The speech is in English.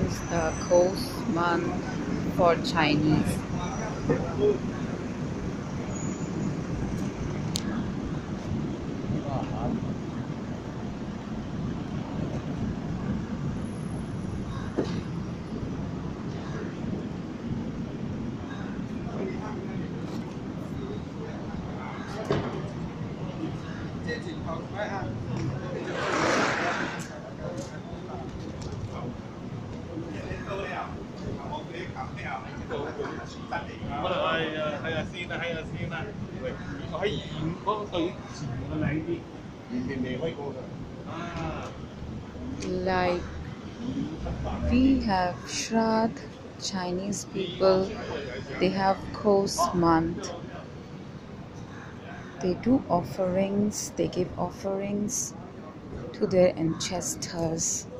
is the Kos month for Chinese. Like we have Shraddh, Chinese people, they have Kos month. They do offerings, they give offerings to their ancestors.